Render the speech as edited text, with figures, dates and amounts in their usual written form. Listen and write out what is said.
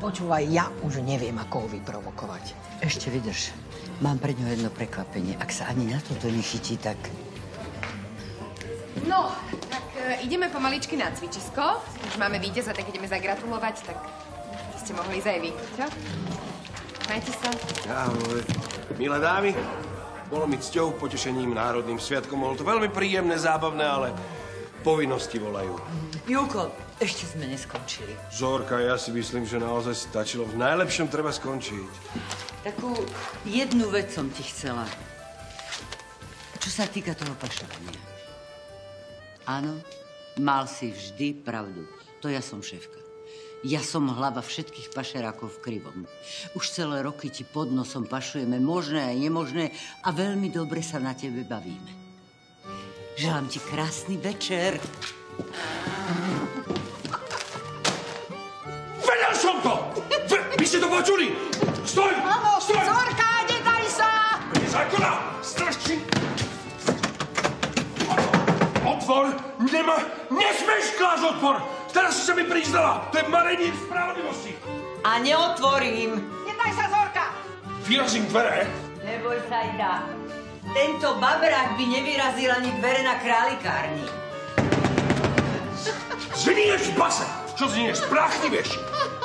Počúvaj, ja už neviem, ako ho vyprovokovať. Ešte vydrž. Mám pre ňo jedno prekvapenie. Ak sa ani na toto nechytí, tak... No, tak ideme pomaličky na cvičisko. Už máme víťaza, tak ideme zagratulovať, tak ste mohli ísť aj vy. Čo? Majte sa. Ahoj. Milé dámy, bolo mi cťou, potešením, národným sviatkom. Bolo to veľmi príjemné, zábavné, ale povinnosti volajú. Júko, ešte sme neskončili. Zorka, ja si myslím, že naozaj stačilo. V najlepšom treba skončiť. Takú jednu vec som ti chcela. Čo sa týka toho pašovania. Áno, mal si vždy pravdu. To ja som šéfka. Ja som hlava všetkých pašerákov v Krivom. Už celé roky ti pod nosom pašujeme možné a nemožné a veľmi dobre sa na tebe bavíme. Želám ti krásny večer. Vedel som to! Vy ste to počuli? Stoj! Áno, Stoj! Zorka, nedaj sa! Zákona! Strašný! Otvor! Nesmieš klásť odpor! Teraz si sa mi priznala! To je marenie spravodlivosti! A neotvorím. Nedaj sa, Zorka! Vyrazím dvere! Neboj sa, Ida. Tento babrák by nevyrazil ani dvere na králikárni. Znieš, base! Čo znieš? Prachniveš!